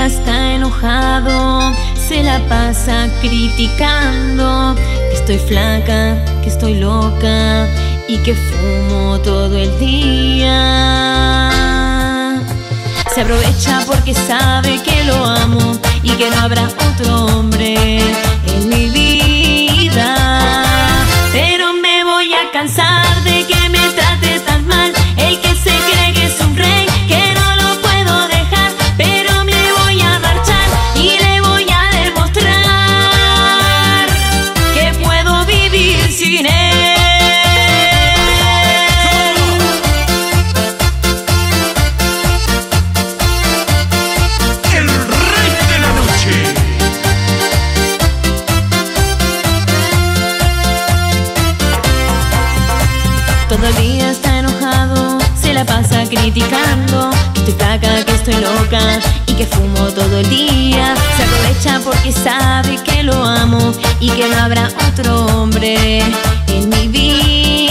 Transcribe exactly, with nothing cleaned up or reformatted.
día está enojado, se la pasa criticando que estoy flaca, que estoy loca y que fumo todo el día. Se aprovecha porque sabe que lo amo y que no habrá otro hombre en mi vida. Pero me voy a cansar de que me trate tan mal el que se cree que es un rey, que no lo puedo dejar. Pero me voy a marchar y le voy a demostrar que puedo vivir sin él. Todo el día está enojado, se la pasa criticando que estoy flaca, que estoy loca y que fumo todo el día. Se aprovecha porque sabe que lo amo y que no habrá otro hombre en mi vida.